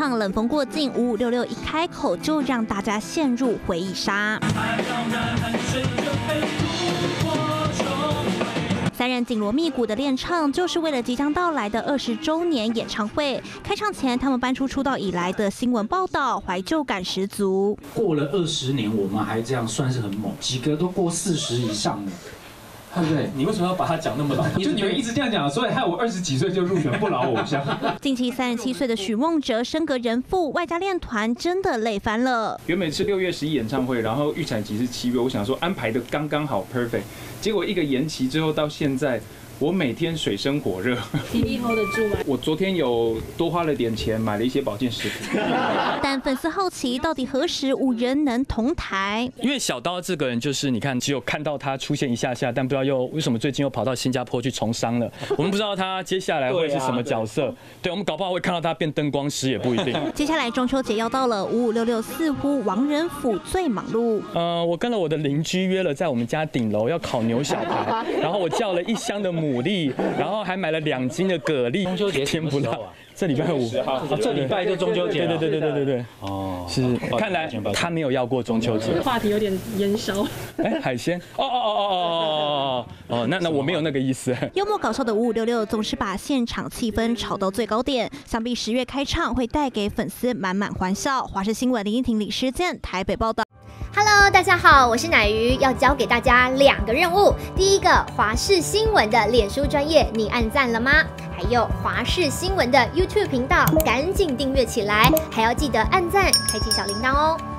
唱冷风过境5566一开口就让大家陷入回忆杀。三人紧锣密鼓的练唱，就是为了即将到来的20周年演唱会。开唱前，他们搬出出道以来的新闻报道，怀旧感十足。 过了20年，我们还这样，算是很猛，几个都过40以上了。 对不对？你为什么要把他讲那么老？就你们一直这样讲，所以害我20几岁就入选不老偶像。 近期37岁的许孟哲升格人父，外加练团，真的累翻了。 原本是6月11演唱会，然后预产期是7月，我想说安排的刚刚好 perfect， 结果一个延期之后到现在。 我每天水深火热， 体力 hold 得住吗？ 我昨天有多花了点钱买了一些保健食品。 但粉丝好奇，到底何时5人能同台？ 因为小刀这个人就是你看，只有看到他出现一下下，但不知道为什么最近又跑到新加坡去从商了。我们不知道他接下来会是什么角色。对，我们搞不好会看到他变灯光师也不一定。 接下来中秋节要到了，5566似乎王仁甫最忙碌。 我跟了我的邻居约了在我们家顶楼要烤牛小排，然后我叫了1箱的牡蛎，然后还买了2斤的蛤蜊。 中秋节甜不辣，这礼拜5， 这礼拜就中秋节。 对。哦，是，看来他没有要过中秋节。 话题有点烟烧。 哎，海鲜。哦，那我没有那个意思。 幽默搞笑的5566总是把现场气氛炒到最高点，想必10月开唱会带给粉丝满满欢笑。华视新闻林依婷、李诗健台北报道。 Hello， 大家好，我是乃瑜，要教给大家2个任务。第一个，华视新闻的脸书专页，你按赞了吗？还有华视新闻的 YouTube 频道，赶紧订阅起来，还要记得按赞，开启小铃铛哦。